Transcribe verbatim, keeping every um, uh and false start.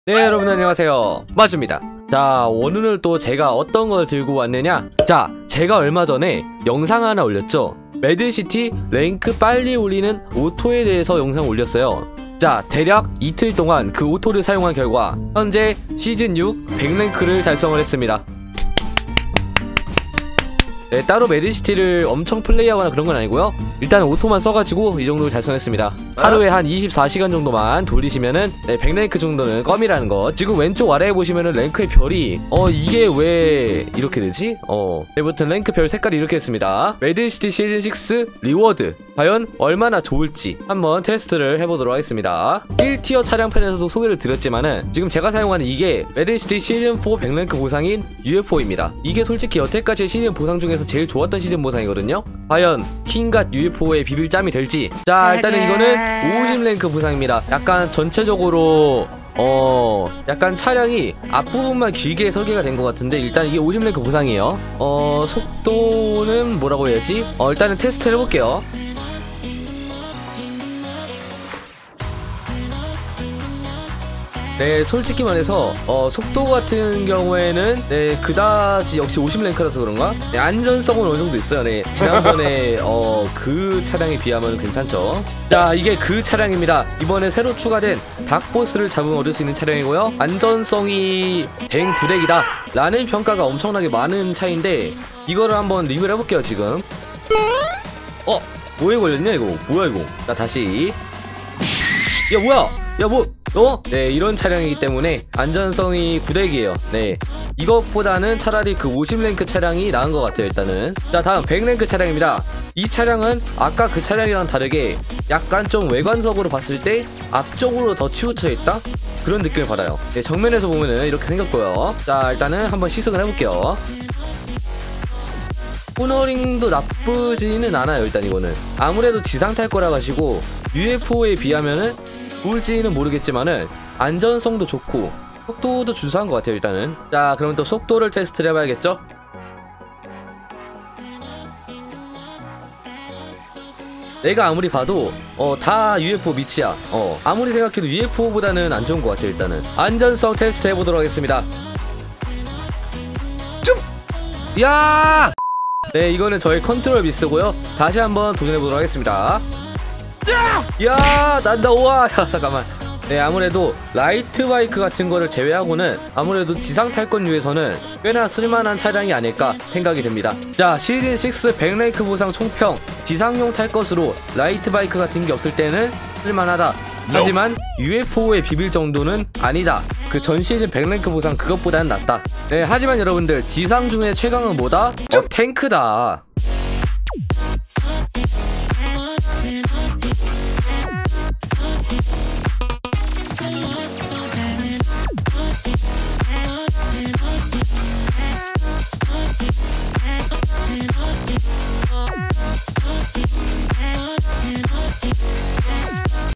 네, 여러분 안녕하세요, 마주입니다. 자, 오늘은 또 제가 어떤 걸 들고 왔느냐. 자, 제가 얼마 전에 영상 하나 올렸죠. 매드시티 랭크 빨리 올리는 오토에 대해서 영상 올렸어요. 자, 대략 이틀 동안 그 오토를 사용한 결과 현재 시즌 육 백 랭크를 달성을 했습니다. 네, 따로 매드시티를 엄청 플레이하거나 그런 건 아니고요. 일단 오토만 써가지고 이 정도를 달성했습니다. 하루에 한 이십사 시간 정도만 돌리시면은 네, 백 랭크 정도는 껌이라는 거. 지금 왼쪽 아래에 보시면은 랭크의 별이 어 이게 왜 이렇게 되지? 어 아무튼 랭크 별 색깔이 이렇게 했습니다. 매드시티 시즌 육 리워드 과연 얼마나 좋을지 한번 테스트를 해보도록 하겠습니다. 일 티어 차량편에서도 소개를 드렸지만은 지금 제가 사용하는 이게 매드시티 시즌 사 백 랭크 보상인 유에프오입니다. 이게 솔직히 여태까지 시즌 보상 중에서 제일 좋았던 시즌 보상이거든요. 과연 킹갓 유에프오의 비빌짬이 될지. 자, 일단은 이거는 오십 랭크 보상입니다. 약간 전체적으로 어 약간 차량이 앞부분만 길게 설계가 된 것 같은데 일단 이게 오십 랭크 보상이에요. 어 속도는 뭐라고 해야지? 어 일단은 테스트를 해볼게요. 네, 솔직히 말해서 어, 속도 같은 경우에는 네, 그다지 역시 오십 랭크라서 그런가? 네, 안전성은 어느 정도 있어요. 네, 지난번에 어, 그 차량에 비하면 괜찮죠. 자, 이게 그 차량입니다. 이번에 새로 추가된 닥보스를 잡으면 얻을 수 있는 차량이고요. 안전성이 백구 덱이다 라는 평가가 엄청나게 많은 차인데 이거를 한번 리뷰를 해볼게요. 지금 어? 뭐에 걸렸냐 이거? 뭐야 이거? 자, 다시. 야, 뭐야? 야, 뭐 어? 네, 이런 차량이기 때문에 안전성이 구 덱이에요. 네, 이것보다는 차라리 그 오십 랭크 차량이 나은 것 같아요. 일단은. 자, 다음 백 랭크 차량입니다. 이 차량은 아까 그 차량이랑 다르게 약간 좀 외관적으로 봤을 때 앞쪽으로 더 치우쳐 있다? 그런 느낌을 받아요. 네, 정면에서 보면은 이렇게 생겼고요. 자, 일단은 한번 시승을 해볼게요. 코너링도 나쁘지는 않아요. 일단 이거는 아무래도 지상 탈 거라 가지고 유에프오에 비하면은 좋을지는 모르겠지만은 안전성도 좋고 속도도 준수한 것 같아요. 일단은. 자, 그럼 또 속도를 테스트를 해봐야겠죠. 내가 아무리 봐도 어 다 유에프오 밑이야. 어 아무리 생각해도 유에프오보다는 안 좋은 것 같아요. 일단은 안전성 테스트 해보도록 하겠습니다. 좀! 야! 네, 이거는 저의 컨트롤 미스고요. 다시 한번 도전해보도록 하겠습니다. 야, 난다. 우와. 야, 잠깐만. 네, 아무래도 라이트 바이크 같은 거를 제외하고는 아무래도 지상 탈권류에서는 꽤나 쓸만한 차량이 아닐까 생각이 듭니다. 자, 시즌 육 백 랭크 보상 총평. 지상용 탈 것으로 라이트 바이크 같은 게 없을 때는 쓸만하다. 하지만 유에프오에 비빌 정도는 아니다. 그 전 시즌 백 랭크 보상 그것보다는 낫다. 네, 하지만 여러분들 지상 중에 최강은 뭐다? 어, 탱크다.